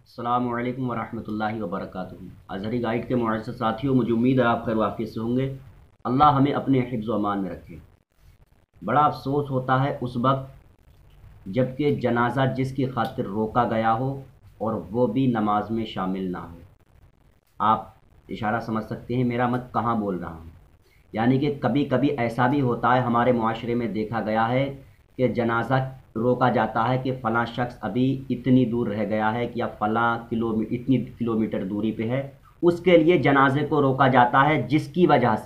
السلام علیکم ورحمۃ اللہ وبرکاتہ۔ ازہری گائیڈ کے معزز ساتھیوں، مجھے امید ہے آپ خیر وعافیت سے ہوں گے۔ اللہ ہمیں اپنے حفظ و امان میں رکھے۔ بڑا افسوس ہوتا ہے اس وقت جب کہ جنازہ جس کی خاطر روکا گیا ہو اور وہ بھی نماز میں شامل نہ ہو۔ آپ اشارہ سمجھ سکتے ہیں میرا میں کہاں بول رہا ہوں۔ یعنی کہ کبھی کبھی ایسا بھی ہوتا ہے، ہمارے معاشرے میں دیکھا گیا ہے کہ جنازہ روکا جاتا ہے کہ فلاں شخص ابھی اتنی دور رہ گیا ہے کہ یا فلاں اتنی کلومیٹر دوری پہ ہے، اس کے لیے جنازے کو روکا جاتا ہے، جس کی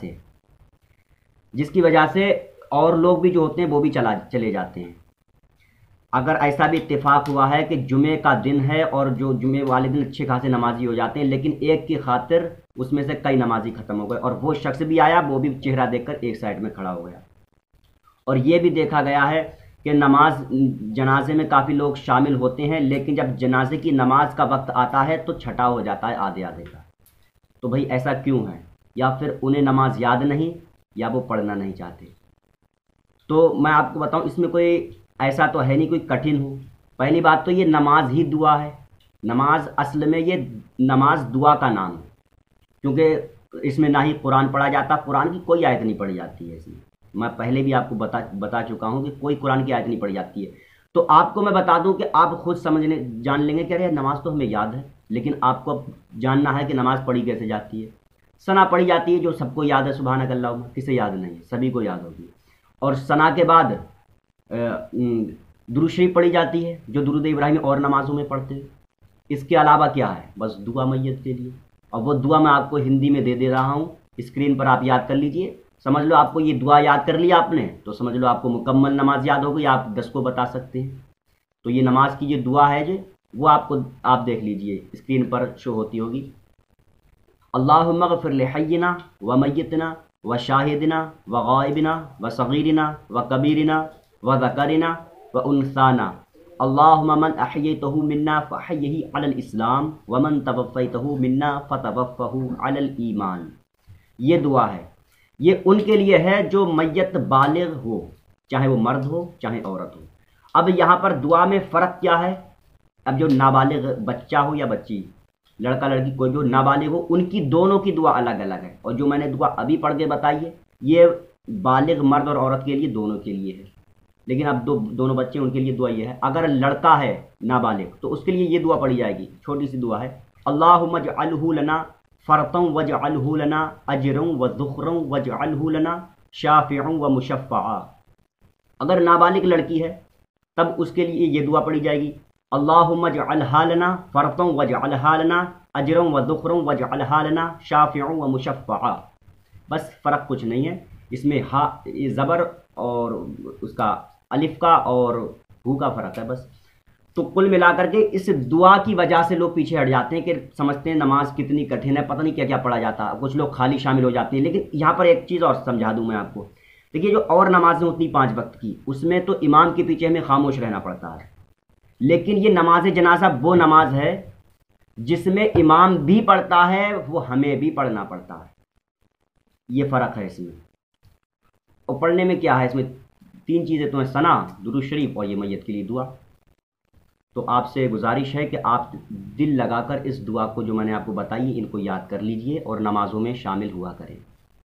وجہ سے اور لوگ بھی جو ہوتے ہیں وہ بھی چلے جاتے ہیں۔ اگر ایسا بھی اتفاق ہوا ہے کہ جمعے کا دن ہے اور جو جمعے والے دن اچھے خاصے نمازی ہو جاتے ہیں، لیکن ایک کی خاطر اس میں سے کئی نمازی ختم ہو گئے اور وہ شخص بھی آیا، وہ بھی چہرہ دیکھ کر ایک سائڈ میں کھڑا ہو گیا۔ اور یہ بھی دیکھا گیا ہے کہ جنازے میں کافی لوگ شامل ہوتے ہیں، لیکن جب جنازے کی نماز کا وقت آتا ہے تو چھٹا ہو جاتا ہے آدھے کا۔ تو بھئی ایسا کیوں ہے؟ یا پھر انہیں نماز یاد نہیں یا وہ پڑھنا نہیں چاہتے۔ تو میں آپ کو بتاؤں، اس میں کوئی ایسا تو ہے نہیں کوئی کٹھن ہو۔ پہلی بات تو یہ نماز ہی دعا ہے۔ نماز اصل میں یہ نماز دعا کا نام ہے، کیونکہ اس میں نہ ہی قرآن پڑھا جاتا، قرآن کی کوئی آیت نہیں پڑھی جاتی ہے اس میں۔ میں پہلے بھی آپ کو بتا چکا ہوں کہ کوئی قرآن کی آیت نہیں پڑھی جاتی ہے۔ تو آپ کو میں بتا دوں کہ آپ خود جان لیں گے کہ ارے نماز تو ہمیں یاد ہے، لیکن آپ کو جاننا ہے کہ نماز پڑھی کیسے جاتی ہے۔ ثنا پڑھی جاتی ہے جو سب کو یاد ہے، سبحانک اللہم، کسے یاد نہیں ہے، سبھی کو یاد ہوگی۔ اور ثنا کے بعد درود شریف پڑھی جاتی ہے جو درود ابراہیمی اور نمازوں میں پڑھتے ہیں۔ اس کے علاوہ کیا ہے؟ بس دعا میت کے لیے، اور وہ دعا میں آپ کو ہندی میں دے رہا ہوں، اسکرین پر آپ یاد کر لیجئے۔ سمجھ لو آپ کو یہ دعا یاد کر لی آپ نے تو سمجھ لو آپ کو مکمل نماز یاد ہوگی، آپ 10 کو بتا سکتے ہیں۔ تو یہ نماز کی یہ دعا ہے جو وہ آپ دیکھ لیجئے، اسکرین پر شو ہوتی ہوگی۔ اللہم اغفر لحینا و میتنا و شاہدنا و غائبنا و صغیرنا و کبیرنا و ذکرنا و انثانا، اللہم من احییتہ منا فاحیہ علی الاسلام ومن توفیتہ منا فتوفہ علی الایمان۔ یہ دعا ہے، یہ ان کے لیے ہے جو میت بالغ ہو، چاہے وہ مرد ہو چاہے عورت ہو۔ اب یہاں پر دعا میں فرق کیا ہے؟ اب جو نابالغ بچہ ہو یا بچی، لڑکا لڑکی کوئی جو نابالغ ہو، ان کی دونوں کی دعا الگ الگ ہے، اور جو میں نے دعا ابھی پڑھ کے بتائی ہے یہ بالغ مرد اور عورت کے لیے دونوں کے لیے ہے۔ لیکن اب دونوں بچے ان کے لیے دعا یہ ہے، اگر لڑکا ہے نابالغ تو اس کے لیے یہ دعا پڑھی جائے گی، چھوٹی سی دعا ہے، اللہم اجعلہ لنا فرطا واجعلہ لنا اجرا وذخرا واجعلہ لنا شافعا ومشفعا۔ اگر نابالغ لڑکی ہے تب اس کے لیے یہ دعا پڑھی جائے گی، اللہم اجعلہا لنا فرطا واجعلہا لنا اجرا وذخرا واجعلہا لنا شافعا ومشفعا۔ بس فرق کچھ نہیں ہے، اس میں ہا زبر اور اس کا الف کا اور ہو کا فرق ہے بس۔ تو کل ملا کر کے اس دعا کی وجہ سے لوگ پیچھے ہٹ جاتے ہیں کہ سمجھتے ہیں نماز کتنی کٹھن ہے، پتہ نہیں کیا کیا پڑھا جاتا ہے، کچھ لوگ خالی شامل ہو جاتے ہیں۔ لیکن یہاں پر ایک چیز اور سمجھا دوں میں آپ کو، دیکھیے جو اور نمازیں ہوتی 5 وقت کی، اس میں تو امام کے پیچھے ہمیں خاموش رہنا پڑتا ہے، لیکن یہ نماز جنازہ وہ نماز ہے جس میں امام بھی پڑھتا ہے، وہ ہمیں بھی پڑھنا پڑتا ہے۔ یہ فرق ہے اس میں۔ اور پڑھنے میں کیا ہے؟ اس میں 3 چیزیں تو ہیں، ثنا، درود شریف اور یہ میت کے لیے دعا۔ تو آپ سے گزارش ہے کہ آپ دل لگا کر اس دعا کو جو میں نے آپ کو بتائی ان کو یاد کر لیجئے اور نمازوں میں شامل ہوا کریں۔